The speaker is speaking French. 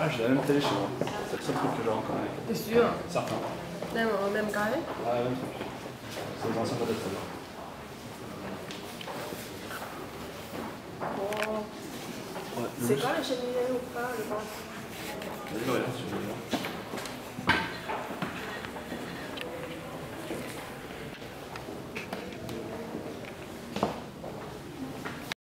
Ah, j'ai la même télé chez moi. C'est le seul truc que j'ai encore. T'es sûr? Certain. Même carré? Ah, même truc. C'est les anciens modèles, ça. Bon. C'est quoi la cheminée ou pas, je pense? Vas-y, regarde, tu veux.